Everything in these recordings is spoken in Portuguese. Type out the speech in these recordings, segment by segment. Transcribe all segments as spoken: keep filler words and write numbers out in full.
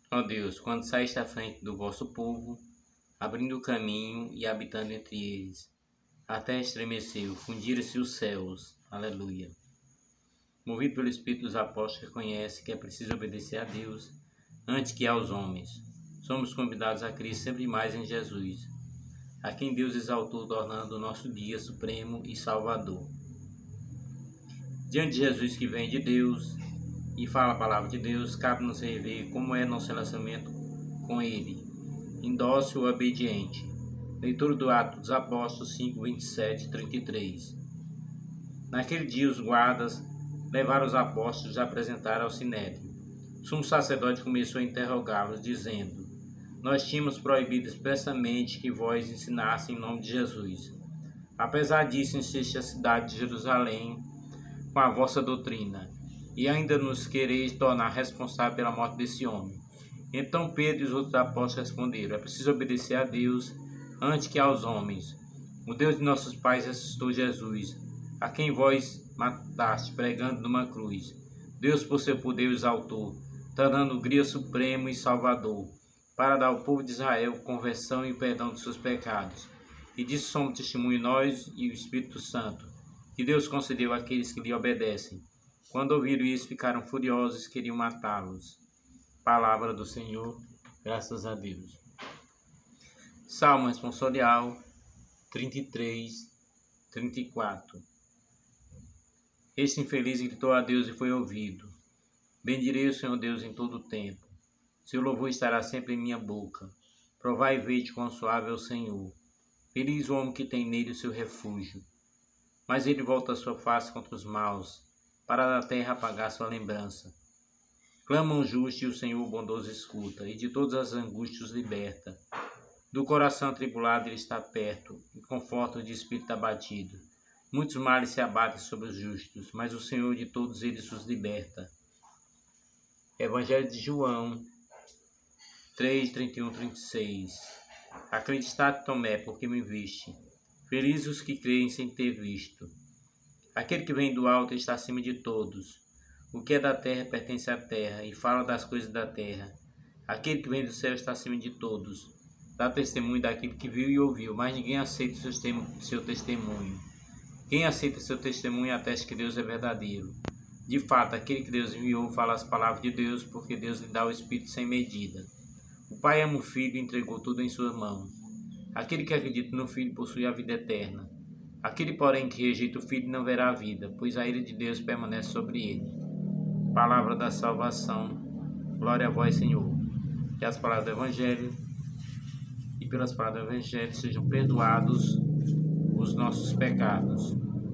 Ó Deus, quando saíste à frente do vosso povo, abrindo o caminho e habitando entre eles, a terra estremeceu, fundiram-se os céus. Aleluia. Movido pelo Espírito dos Apóstolos, reconhece que é preciso obedecer a Deus antes que aos homens. Somos convidados a Cristo sempre mais em Jesus, a quem Deus exaltou, tornando o nosso guia supremo e salvador. Diante de Jesus que vem de Deus e fala a palavra de Deus, cabe-nos rever como é nosso relacionamento com Ele, indócil e obediente. Leitura do Atos dos Apóstolos cinco, vinte e sete e trinta e três. Naquele dia os guardas levaram os apóstolos e apresentaram ao Sinédrio. O sumo sacerdote começou a interrogá-los, dizendo: Nós tínhamos proibido expressamente que vós ensinasse em nome de Jesus. Apesar disso, insiste a cidade de Jerusalém com a vossa doutrina, e ainda nos quereis tornar responsável pela morte desse homem. Então Pedro e os outros apóstolos responderam: É preciso obedecer a Deus antes que aos homens. O Deus de nossos pais ressuscitou Jesus, a quem vós mataste pregando numa cruz. Deus, por seu poder, o exaltou, tornando o guia supremo e salvador, para dar ao povo de Israel conversão e perdão de seus pecados. E disso somos testemunho nós e o Espírito Santo, que Deus concedeu àqueles que lhe obedecem. Quando ouviram isso, ficaram furiosos e queriam matá-los. Palavra do Senhor, graças a Deus. Salmo responsorial trinta e três, trinta e quatro. Este infeliz gritou a Deus e foi ouvido. Bendirei o Senhor Deus em todo o tempo. Seu louvor estará sempre em minha boca. Provai e vede quão suave é o Senhor. Feliz o homem que tem nele o seu refúgio. Mas ele volta a sua face contra os maus, para da terra apagar sua lembrança. Clamam o justo e o Senhor o bondoso escuta, e de todas as angústias os liberta. Do coração atribulado ele está perto, e conforta o de espírito abatido. Muitos males se abatem sobre os justos, mas o Senhor de todos eles os liberta. Evangelho de João três, trinta e um, trinta e seis. Acreditade, Tomé, porque me viste. Felizes os que creem sem ter visto. Aquele que vem do alto está acima de todos. O que é da terra pertence à terra, e fala das coisas da terra. Aquele que vem do céu está acima de todos. Dá testemunho daquilo que viu e ouviu, mas ninguém aceita o seu testemunho. Quem aceita seu testemunho atesta que Deus é verdadeiro. De fato, aquele que Deus enviou fala as palavras de Deus, porque Deus lhe dá o Espírito sem medida. O Pai ama o Filho e entregou tudo em suas mãos. Aquele que acredita no Filho possui a vida eterna. Aquele, porém, que rejeita o Filho não verá a vida, pois a ira de Deus permanece sobre ele. Palavra da salvação. Glória a vós, Senhor. Que as palavras do Evangelho e pelas palavras do Evangelho sejam perdoados os nossos pecados.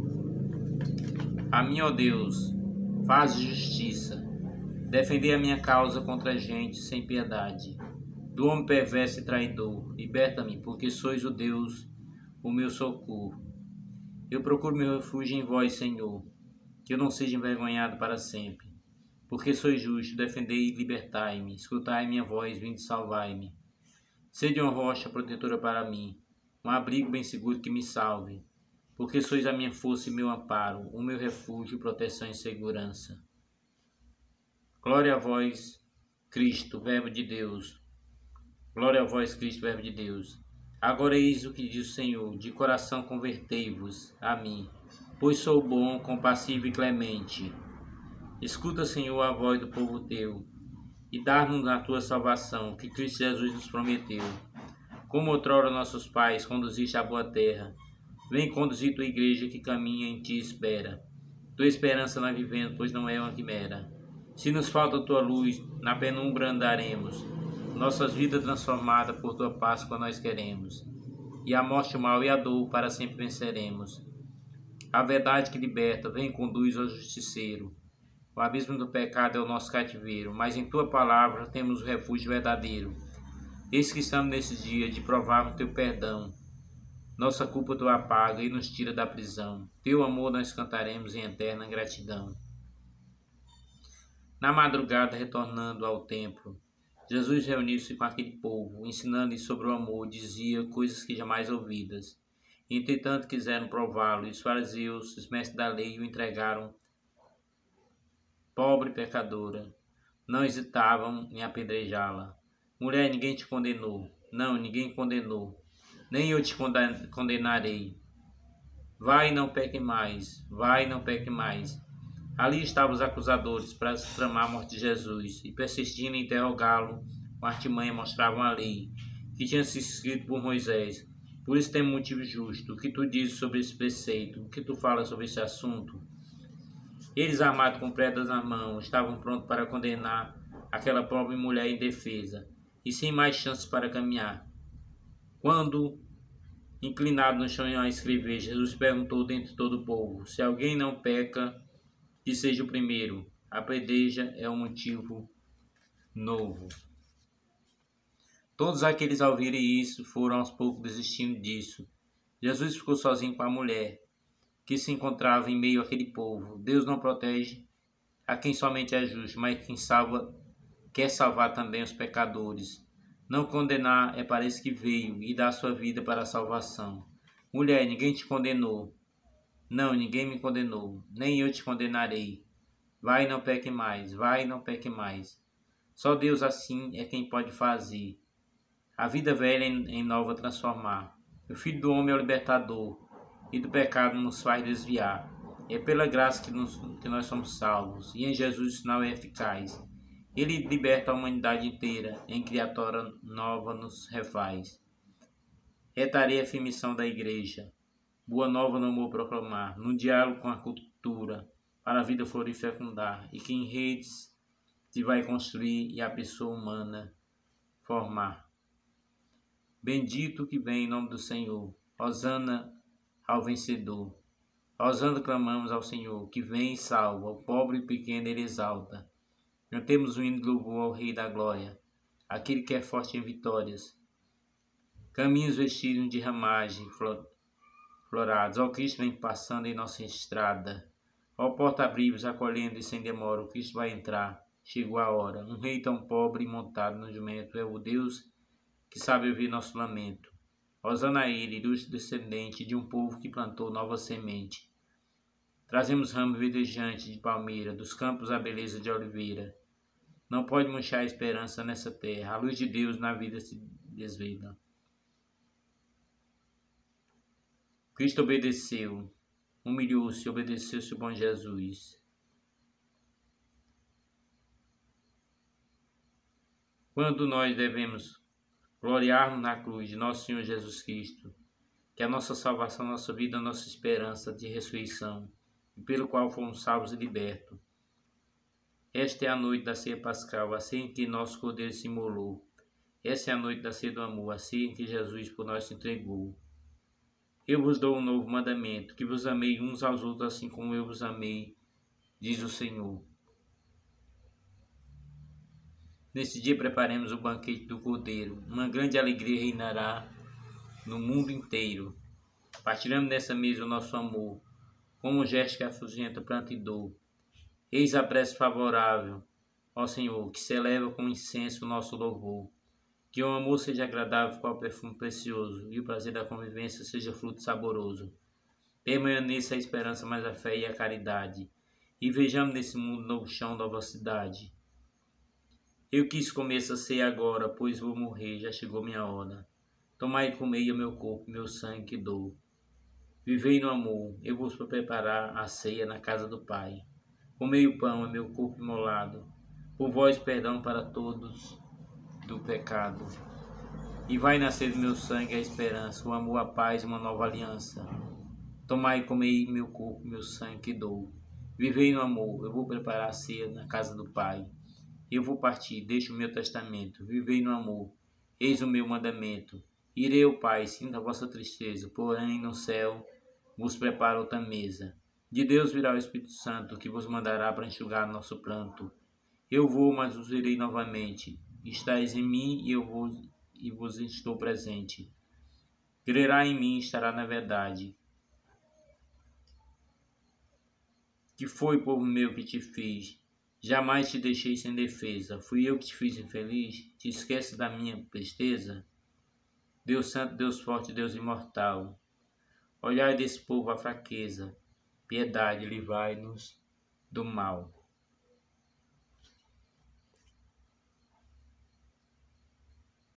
A mim, ó Deus, faz justiça. Defendei a minha causa contra a gente sem piedade. Do homem perverso e traidor, liberta-me, porque sois o Deus, o meu socorro. Eu procuro meu refúgio em vós, Senhor, que eu não seja envergonhado para sempre. Porque sois justo, defendei e libertai-me. Escutai minha voz, vinde salvai-me. Sede uma rocha protetora para mim, um abrigo bem seguro que me salve. Porque sois a minha força e meu amparo, o meu refúgio, proteção e segurança. Glória a vós, Cristo, Verbo de Deus. Glória a vós, Cristo, Verbo de Deus. Agora eis o que diz o Senhor: de coração convertei-vos a mim, pois sou bom, compassivo e clemente. Escuta, Senhor, a voz do povo teu, e dá-nos a tua salvação, que Cristo Jesus nos prometeu. Como outrora nossos pais conduziste à boa terra, vem conduzir tua igreja que caminha em ti espera. Tua esperança na vivendo, pois não é uma quimera. Se nos falta tua luz, na penumbra andaremos, nossas vidas transformadas por tua Páscoa nós queremos, e a morte, o mal e a dor para sempre venceremos. A verdade que liberta, vem e conduz ao justiceiro. O abismo do pecado é o nosso cativeiro, mas em tua palavra temos o refúgio verdadeiro. Eis que estamos nesse dia de provar o teu perdão. Nossa culpa tu apaga e nos tira da prisão. Teu amor nós cantaremos em eterna gratidão. Na madrugada, retornando ao templo, Jesus reuniu-se com aquele povo, ensinando-lhes sobre o amor, dizia coisas que jamais ouvidas. Entretanto, quiseram prová-lo, e os fariseus, os mestres da lei, o entregaram, pobre pecadora. não hesitavam em apedrejá-la. Mulher, ninguém te condenou. Não, ninguém condenou. Nem eu te condenarei. Vai e não peque mais. Vai e não peque mais. Ali estavam os acusadores para tramar a morte de Jesus e, persistindo em interrogá-lo, com artimanha mostravam a lei, que tinha sido escrito por Moisés. Por isso tem motivo justo. O que tu dizes sobre esse preceito? O que tu falas sobre esse assunto? Eles, armados com pedras na mão, estavam prontos para condenar aquela pobre mulher indefesa e sem mais chances para caminhar. Quando, inclinado no chão a escrever, Jesus perguntou dentre todo o povo: se alguém não peca, que seja o primeiro. A peleja é um motivo novo. Todos aqueles ao ouvirem isso foram aos poucos desistindo disso. Jesus ficou sozinho com a mulher, que se encontrava em meio àquele povo. Deus não protege a quem somente é justo, mas quem salva quer salvar também os pecadores. Não condenar é para isso que veio, e dar sua vida para a salvação. Mulher, ninguém te condenou. Não, ninguém me condenou, nem eu te condenarei. Vai e não peque mais, vai e não peque mais. Só Deus assim é quem pode fazer a vida velha em nova transformar. O Filho do Homem é o libertador, e do pecado nos faz desviar. É pela graça que, nos, que nós somos salvos, e em Jesus o sinal é eficaz. Ele liberta a humanidade inteira, em criatura nova nos refaz. É tarefa e missão da Igreja. Boa nova no amor proclamar, no diálogo com a cultura, para a vida florir e fecundar, e que em redes se vai construir e a pessoa humana formar. Bendito que vem em nome do Senhor, hosana ao vencedor. Hosana clamamos ao Senhor, que vem e salva, o pobre e pequeno ele exalta. Cantemos o hino de louvor ao Rei da Glória, aquele que é forte em vitórias. Caminhos vestidos de ramagem, florados, ó Cristo vem passando em nossa estrada. Ó porta-abrigos acolhendo e sem demora, o Cristo vai entrar, chegou a hora. Um rei tão pobre e montado no jumento é o Deus que sabe ouvir nosso lamento. Hosana a ele, ilustre descendente de um povo que plantou nova semente. Trazemos ramo verdejante de palmeira, dos campos a beleza de oliveira. Não pode murchar a esperança nessa terra, a luz de Deus na vida se desvela. Cristo obedeceu, humilhou-se, obedeceu-se o bom Jesus. Quando nós devemos gloriar-nos na cruz de nosso Senhor Jesus Cristo, que é a nossa salvação, nossa vida, a nossa esperança de ressurreição, e pelo qual fomos salvos e libertos. Esta é a noite da ceia pascal, a ceia em que nosso Cordeiro se imolou. Essa é a noite da ceia do amor, a ceia em que Jesus por nós se entregou. Eu vos dou um novo mandamento, que vos amei uns aos outros assim como eu vos amei, diz o Senhor. Nesse dia preparemos o banquete do Cordeiro. Uma grande alegria reinará no mundo inteiro. Partilhamos nessa mesa o nosso amor, como um gesto que afugenta pranto e dor. Eis a prece favorável, ó Senhor, que se eleva com incenso o nosso louvor. Que o amor seja agradável qual perfume precioso, e o prazer da convivência seja fruto saboroso. Permaneça a esperança, mais a fé e a caridade, e vejamos nesse mundo novo chão, nova cidade. Eu quis comer essa ceia agora, pois vou morrer, já chegou minha hora. Tomai e comei o meu corpo, meu sangue que dou. Vivei no amor, eu vos vou preparar a ceia na casa do Pai. Comei o pão, é meu corpo imolado, por vós perdão para todos do pecado. E vai nascer do meu sangue a esperança, o amor, a paz, uma nova aliança. Tomai e comei meu corpo, meu sangue que dou. Vivei no amor, eu vou preparar a ceia na casa do Pai. Eu vou partir, deixo o meu testamento. Vivei no amor, eis o meu mandamento. Irei ao Pai, sinta a vossa tristeza, porém no céu vos preparo outra mesa. De Deus virá o Espírito Santo, que vos mandará para enxugar nosso pranto. Eu vou, mas vos irei novamente. Estais em mim e eu vos, e vos estou presente. Crerá em mim, estará na verdade. Que foi, povo meu, que te fiz? Jamais te deixei sem defesa. Fui eu que te fiz infeliz? Te esquece da minha tristeza? Deus santo, Deus forte, Deus imortal, olhai desse povo a fraqueza, piedade, livrai-nos do mal.